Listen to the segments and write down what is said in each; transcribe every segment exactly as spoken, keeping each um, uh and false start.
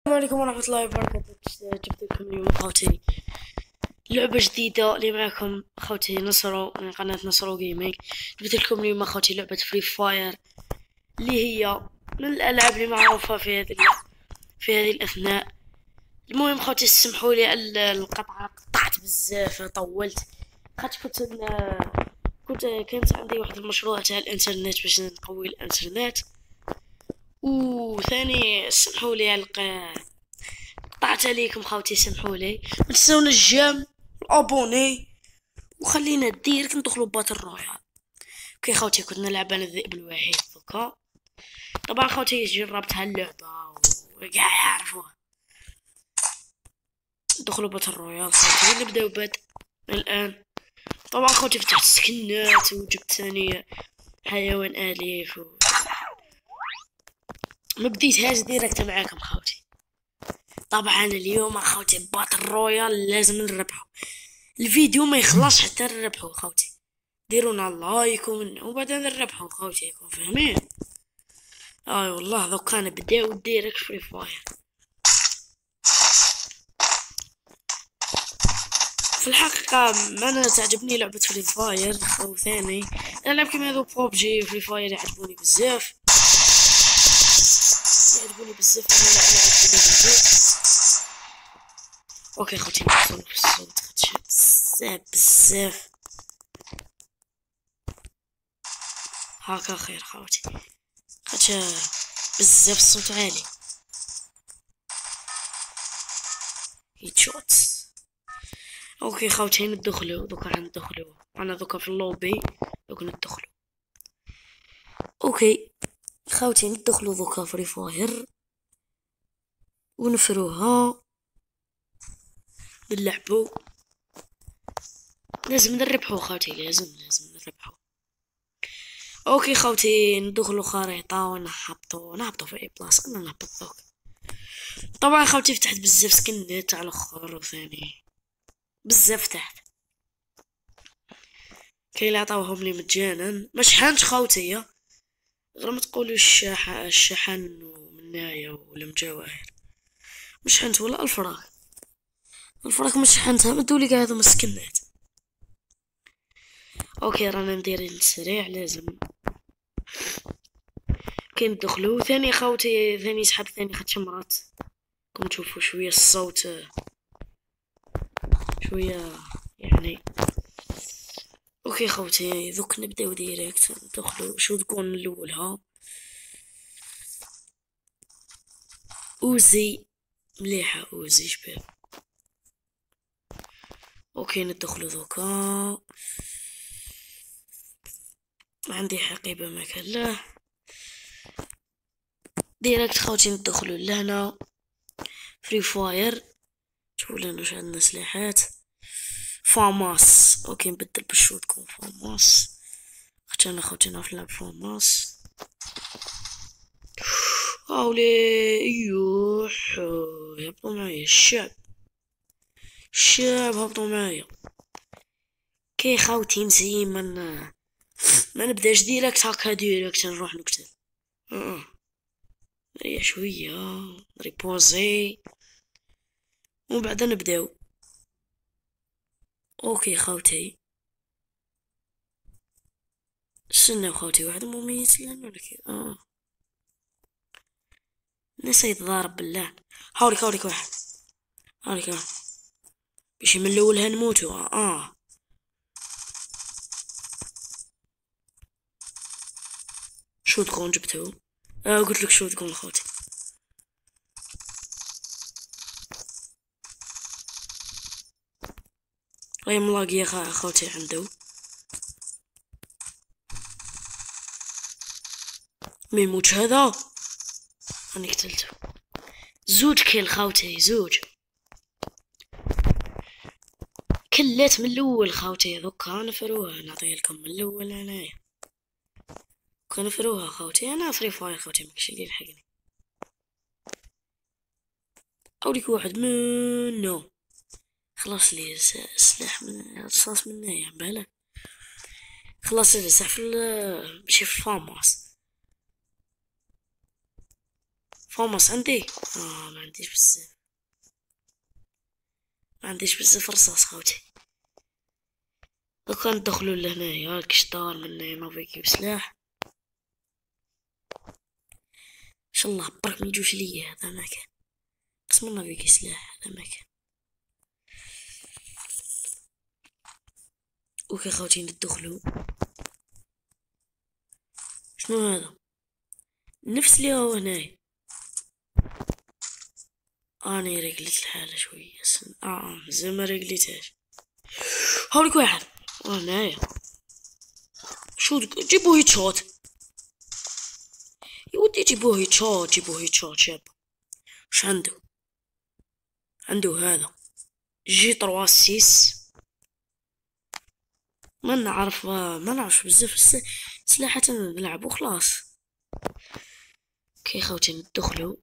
عليكم ورحمة الله وبركاته. جبت لكم اليوم أخوتي لعبة جديدة اللي معكم أخوتي نصرو من قناة نصرو جيمنج. جبت لكم اليوم أخوتي لعبة فري فاير اللي هي من الألعاب اللي معروفة في هذه في هذه الأثناء. المهم أخوتي سمحوا لي على القطعة، قطعت بزاف طولت خاطر كنت كنت كانت عندي واحد المشروع تاع الانترنت باش نقوي الانترنت، وثاني سمحوا لي على قطعت عليكم خوتي، سمحوا لي. ما تنساونا الجيم الابوني وخلينا الديرك ندخلوا باتل رويال. اوكي خوتي، كنت نلعب انا الذئب الوحيد دوكا. طبعا خوتي جربت هاللعبه وكاع يعرفوها. ندخلوا باتل رويال خوتي، نبداو بد الان. طبعا خوتي فتحت سكنات وجبت ثاني حيوان اليف و... ما بديتهاش ديريكت معاكم خوتي. طبعا اليوم اخوتي باتل رويال لازم نربحو، الفيديو ما يخلص حتى نربحو خوتي. ديرونا لايك وبعدين نربحو خوتي، يكون فاهمين. اي آه والله دوكا نبداو ديريكت فري فاير. في الحقيقة ما انا تعجبني لعبة فري فاير او ثاني الالعاب كيما هذو بوبجي فري فاير يعجبوني بزاف يعجبوني بزاف انا العب بزاف. اوكي خوتي ندخل في الصوت بزاف بزاف هاكا خير خوتي، خاطر بزاف الصوت عالي. هيتشوت. اوكي خوتي ندخلو دوكا، ندخلو انا دوكا في اللوبي دوكا ندخلو. اوكي خوتي ندخلو دوكا فري فاير ونفروها نلعبو. لازم نربحو خوتي، لازم لازم نربحو. اوكي خوتي ندخلو خريطة ونهبطو نهبطو في اي بلاصة. انا نهبط دوك. طبعا خوتي فتحت بزاف سكنات على الاخر وثاني بزاف فتحت. كاين اللي عطاوهم لي مجانا، ما شحنتش خوتي، غير ما تقولوا الشحن الشحن ومنايا ولا مجواهر، ما شحنت ولا الفراغ الفراغ ما شحنتها. مدولي كاع هذو مسكنات. اوكي رانا نديرين سريع لازم. كاين ندخلو ثاني خوتي، ثاني سحب ثاني خدش مرات كم تشوفوا شويه الصوت شويه يعني. اوكي خوتي دوك نبداو ديريكت ندخلو. شو تكون من الاولها اوزي مليحه، اوزي شباب. اوكي ندخلو دوكا. عندي حقيبه ما كان له ديريكت خوتي ندخلو لهنا فري فاير. شوفوا لنا واش عندنا سلاحات. فاماس. اوكي نبدل بالشو تكون فاماس، خاطر انا خوتي نعرف نلعب فاماس. هاولي ايوح هبطوا معايا الشعب الشعب هبطوا معايا. كي خوتي نسي من ما نبداش ديريكت هكا ديريكت نروح نقتل. اه ريا شويه ريبوزي ومن بعد نبداو. اوكي خوتي استناو خوتي، واحد مميز لنا ولا كي اه نسيت ضارب بالله. هاوليك هاوليك واحد هاوليك واحد باش من الاول هنموتو. اه شو تكون جبتو؟ اه قلت لك شو تكون خوتي. غير ملاقي يا خوتي عنده ما يموتش هذا. انا قتلته. زوج كيل خوتي، زوج كلات من الاول خوتي. دوكا نفروها نعطيه لكم من الاول انايا. كان نفروها خوتي. انا فري فاير خوتي ماكش اللي يلحقني. اوريك واحد منو خلاص لي سلاح من رصاص منايا بالك. خلاص لي سلاح في ماشي في فاماس. فاماس عندي؟ اه ما عنديش بزاف، ما عنديش بزاف رصاص خوتي. دوكا ندخلو لهنايا الكشطار من هنا نافيكي بسلاح. ان شاء الله برك ميجوش ليا، هذا مكان قسم نافيكي سلاح، هذا مكان. اوكي خوتي ندخلو. شنو هذا؟ نفس اللي هو هنايا. اني رجليت الحالة شوية اه اه زي ما رجليتهاش. هاوليك واحد هنايا. شو جيبوه هيت شوت يا ودي، جيبوه هيت شوت، جيبوه هيت شوت شاب. وش عنده؟ عنده هذا جي تروا سيس. ما نعرف ما نعرفش بزاف سلاحة نلعب وخلاص. اوكي خوتي ندخلو.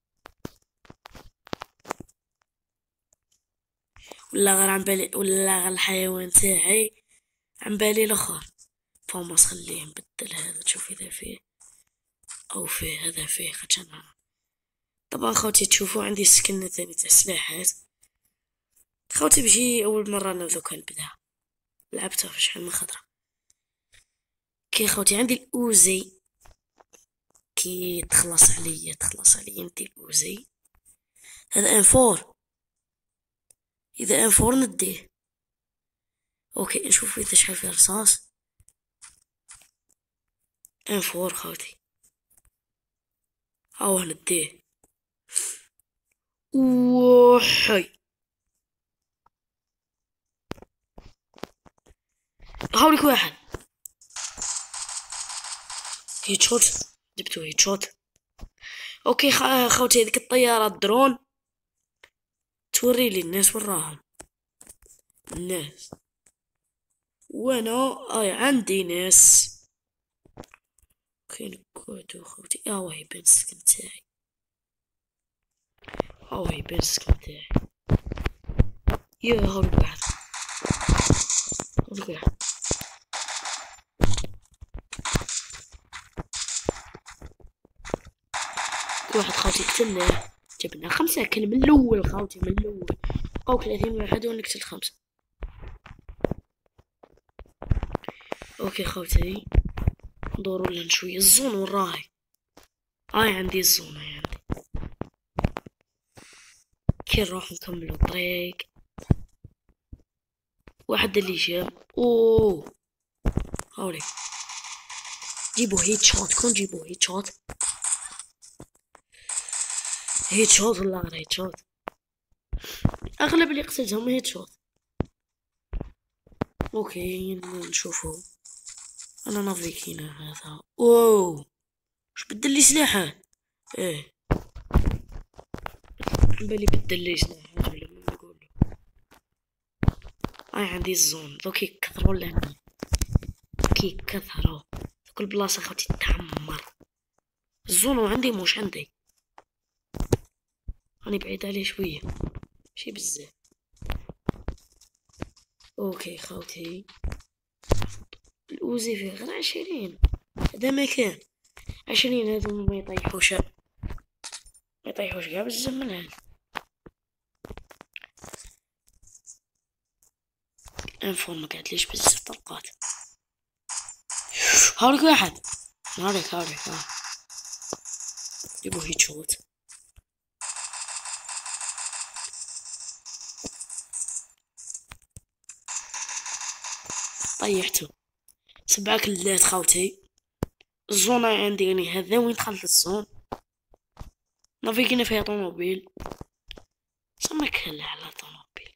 ولا غير عن بالي ولا غير الحيوان تاعي عن بالي الاخر. فاماس خليه نبدل هذا، تشوف اذا فيه او فيه. هذا فيه خدشنا. طبعا خوتي تشوفوا عندي سكن ثاني تاع سلاحات. خوتي بجي اول مرة انا دوكا نبدا لعبتها في شحال من خطرة. كي خوتي عندي الاوزي، كي تخلص عليا تخلص عليا ندي الاوزي. هذا ان فور، اذا ان فور نديه. اوكي نشوف اذا شحال فيه رصاص. ان فور خوتي هاو نديه. وحي هاوليك واحد هيت شوت، جبتو هيت شوت. اوكي خوتي هذيك الطيارة الدرون توري لي الناس وين راهم الناس، وانا اي عندي ناس. اوكي نقعدو خوتي. ها هو يبان السكن تاعي، ها هو يبان السكن تاعي. يا هاوليك واحد هاوليك واحد. واحد خوتي قتلناه، جبنا خمسة كل من الأول خوتي، من الأول بقاو ثلاثين واحد وانا قتلت خمسة. اوكي خوتي ندورو لنا شوية. الزون وين راهي؟ هاي عندي الزون، هاي عندي. كي نروح نكملو الطريق. واحد اللي جاب اوه هاولي جيبو هيت شوت، كون جيبو هيت شوت. هيت شوت ولا غير هيت شوت؟ اغلب اللي قتلتهم هيت شوت. اوكي نشوفو. انا نافيكينا هذا. اوه وش بدل لي سلاحه؟ ايه بالي بدل لي سلاحه ولا ما نقول. هاي عندي الزون دوك يكثروا لهنا، كي يكثروا كل بلاصة خوتي تعمر. الزون وعندي موش عندي، راني بعيد عليه شوية ماشي بزاف. اوكي خوتي الاوزي فيه غير عشرين، هذا مكان عشرين هذو ما يطيحوش، ما يطيحوش كاع بزاف من هذا. انفور ما قعدليش بزاف طلقات. هاوليك واحد هاوليك هاوليك ها جيبو هيت شوت. طيحتو سبعة كلات خوتي. الزون عندي يعني هذا وين دخلت الزون. نافيكينا فيها طوموبيل، سما كلا على طوموبيل.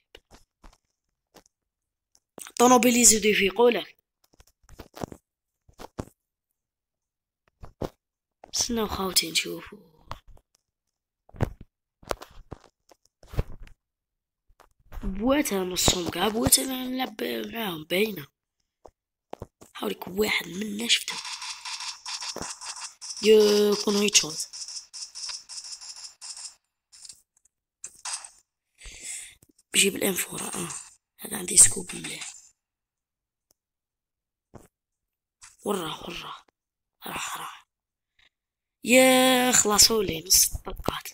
طوموبيل يزيدو يفيقولك. استناو خوتي نشوفو. بواتها نصهم كاع بواتها نلعب معاهم باينة. حاولك واحد منا شفتو يكون هيت شوت. بجيب الانفورة. اه هذا عندي سكوب مليح. وراه وراه راح راح يا خلصولي نص الطلقات.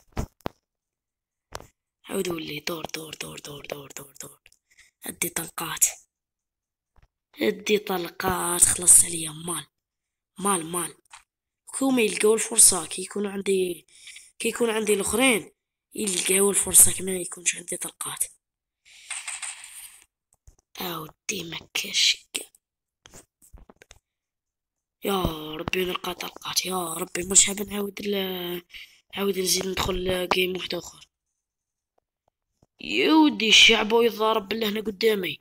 عودوا لي دور دور دور دور دور دور دور. ادي طلقات ادي طلقات خلص عليا. مال مال مال كو ما يلقاو الفرصة كي يكونوا عندي كي يكون عندي الاخرين يلقاو الفرصة كي ما يكونش عندي طلقات. اودي مكاش يا ربي نلقى طلقات يا ربي. مش حاب نعاود نعاود نزيد ندخل جيم واحد اخر. يودي الشعب ويضارب بالله هنا قدامي.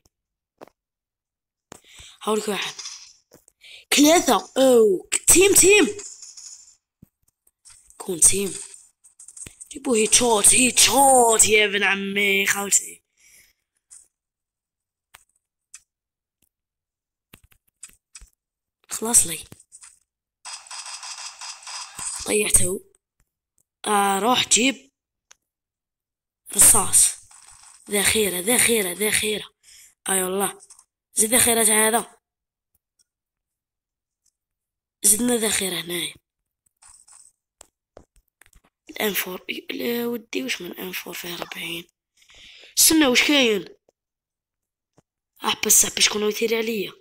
هاولك واحد ثلاثة. او تيم تيم كون تيم. جيبو هيت شوت هيت شوت يا ابن عمي خالتي. خلاص لي طيحته. آه روح جيب رصاص. ذخيرة ذخيرة ذخيرة. اي آه والله زيد ذخيرة هذا. زدنا ذخيرة هنايا. الام فور لا ودي وش من ام فور فيه ربعين. استنى وش كاين. احبس باش شكون يثير عليا.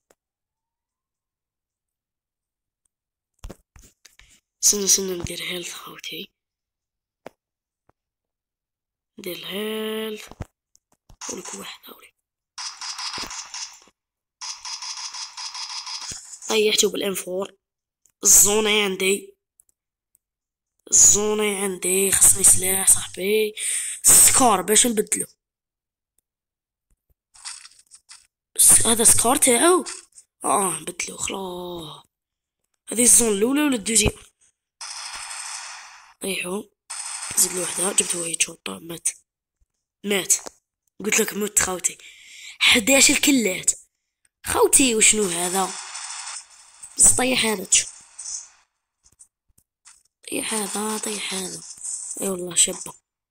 استنى استنى ندير هيلث خوتي. ندير الهيلث. ولك واحد هاولي طيحته بالام فور. الزونة عندي الزونة عندي خصني سلاح صاحبي. سكار باش نبدلو. هذا سكار تاعو. اه نبدلو خلاص. هذه الزون الاولى ولا الدوزيام. طيحو زيد وحده. جبت هيت شوط مات مات. قلت لك مت خوتي. حداش الكلات خوتي. وشنو هذا. بس طيح هذا تشو. طيح هذا طيح هذا. اي والله شبه.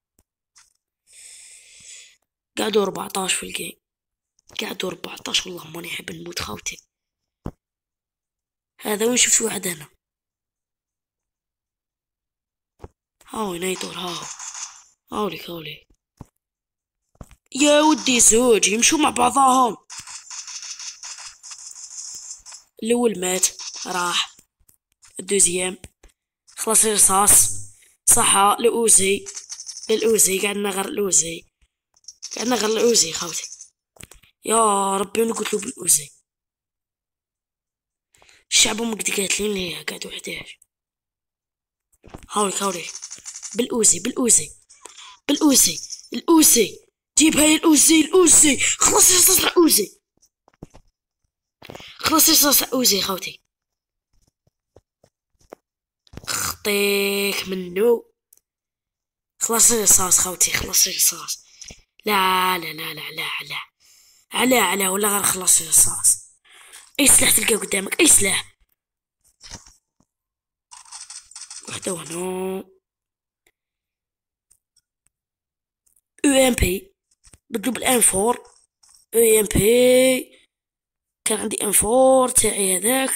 قعدوا أربعتاش في الجيم. قعدوا أربعتاش والله ماني حاب نموت خوتي. هذا وين شفت واحد هنا. هاو يدور هاو. هاوليك هاوليك يا ودي زوج يمشوا مع بعضهم. الاول مات راح. الدوزيام خلاص رصاص صحا. الاوزي الاوزي قعدنا غير الاوزي قعدنا غير الاوزي خوتي. يا ربي انا قلت له بالاوزي. الشعب هم قد قاتلين ليه قعدوا حداش. هاوليك هاوليك بالاوزي بالاوزي بالاوزي الاوزي. جيب هاي الاوزي الاوزي. خلاص رصاص الاوزي. خلاص رصاص الاوزي خوتي. خطيك منو. خلاص رصاص خوتي خلاص رصاص. لا لا لا لا لا لا على على ولا غير خلاص رصاص. اي سلاح تلقاه قدامك اي سلاح. وحده وهنا. او ام بي بدلو بالان فور. او ام بي كان عندي ام فور تاعي هذاك.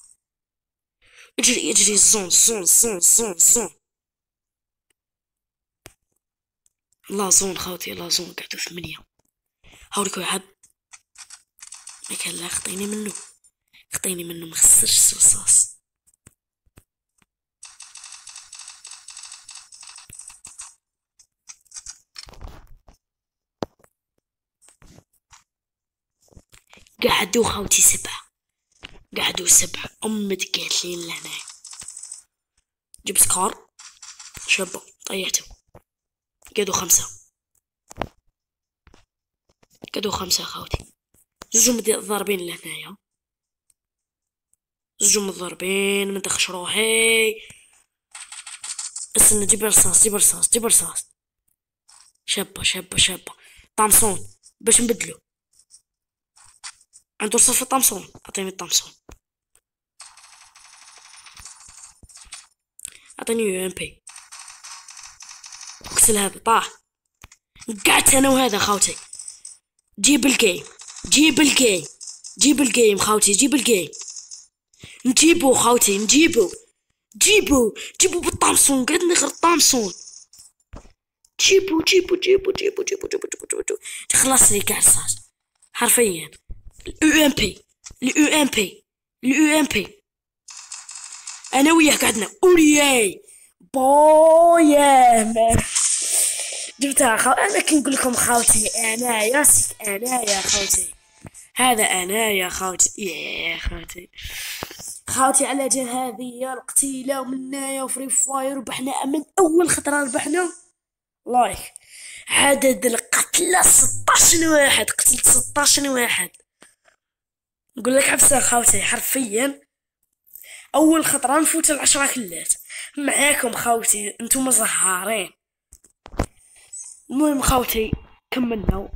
اجري اجري الزون زون زون زون زون. لا زون خوتي لا زون. قعدوا ثمانية. هاوليك واحد ما كان. لا خطيني منه خطيني منه مخسرش رصاص. قعدوا خوتي سبعة. قعدوا سبعة أم تقاتلين لهنا. جبت سكار شابة طيحته. قعدوا خمسة. قعدوا خمسة خوتي. زوجهم متضاربين لهنايا. زوجهم متضاربين مندخش روحي. استنى جيب رصاص جيب رصاص جيب رصاص. شابة شابة شابة. طامسون باش نبدلو. عنده رصاص في طامسون. اعطيني الطامسون. اعطيني يو ام بي. اقتل هذا طاح. قعدت انا وهذا خوتي. جيب الجيم جيب الجيم جيب الجيم خوتي. جيب الجيم. نجيبو خوتي نجيبو جيبوا جيبوا بالطامسون، قعدنا غير الطامسون. جيبوا جيبوا جيبوا جيبوا جيبوا جيبوا جيبوا جيبوا خلاص لي كاع صار حرفيا. اليو ام بي اليو ام بي اليو ام بي انا وياه قعدنا اورياي بويا جبتها خو... انا كي نقول لكم خاوتي انا ياسك انا يا خوتي، هذا انا يا خوتي يا خوتي. خاوتي على جهادية القتيلة ومنايا وفري فاير، ربحنا من اول خطرة ربحنا لايك. عدد القتلى ستاش واحد، قتلت ستاش واحد. نقول لك عبسة خاوتي حرفيا اول خطرة نفوت العشرة كلات معاكم خاوتي، انتم زهارين. المهم خاوتي كملنا،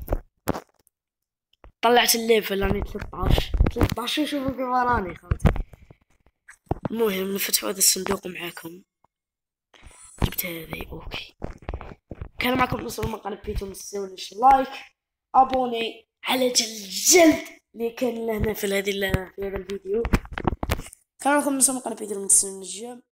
طلعت الليفل راني ثلاثطاش ثلاثطاش. شوفوا كيف راني خاوتي. المهم نفتحوا هذا الصندوق معاكم. جبت هذه اوكي. كان معكم نصر من قناة بيتو، متنسونيش لايك ابوني على جلد جلد اللي كان لهنا في هذه في هذا الفيديو. كان معكم نصر من قناة بيتو، متنسونيش